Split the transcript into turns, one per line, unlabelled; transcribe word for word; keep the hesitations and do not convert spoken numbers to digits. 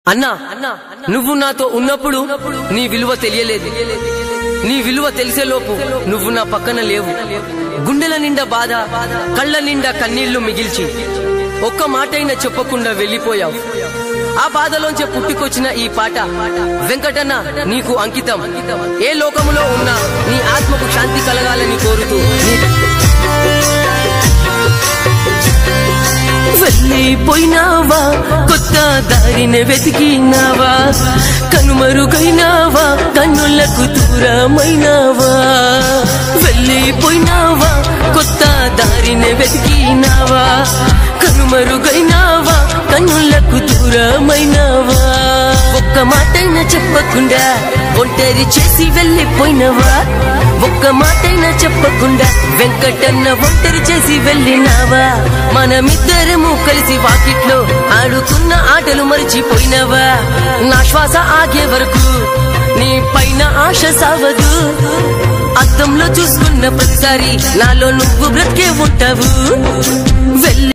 అన్నా నువ్వు నాతో ఉన్నప్పుడు నీ విలువ తెలియలేదు. నీ విలువ తెలిసేలోపు నువ్వు నా పక్కన లేవు. గుండెల నిండా బాధ, కళ్ళ నిండా కన్నీళ్లు మిగిల్చి ఒక్క మాటైనా చెప్పకుండా వెళ్ళిపోయావు. ఆ బాధలోంచే పుట్టుకొచ్చిన ఈ పాట వెంకటన్న నీకు అంకితం. ఏ లోకములో ఉన్నా నీ ఆత్మకు శాంతి కలగాలని కోరుతూ వెళ్ళిపోయినావా, కొత్త దారిని వెతికినావా, కనుమరుగైనావా, కన్నులకు దూరమైనావా. వెళ్ళిపోయినావా, కొత్త దారిని వెతికినావా, కనుమరుగైనావా, కన్నులకు దూరమైనావా. ఒక్క మాటైనా చెప్పకుండా ఒంటరి చేసి వెళ్ళిపోయినవా. ఒక్క మాటైనా చెప్పకుండా వెంకటన్న ఒంటరి చేసి వెళ్ళినావా. మనమిద్దరము కలిసి వాకిట్లో ఆడుకున్న ఆటలు మరిచిపోయినవా. నా శ్వాస ఆగే వరకు నీ పైన ఆశ సావదు. అద్దంలో చూసుకున్న ప్రతిసారి నాలో నువ్వు బ్రతికే ఉంటావు. వెళ్ళి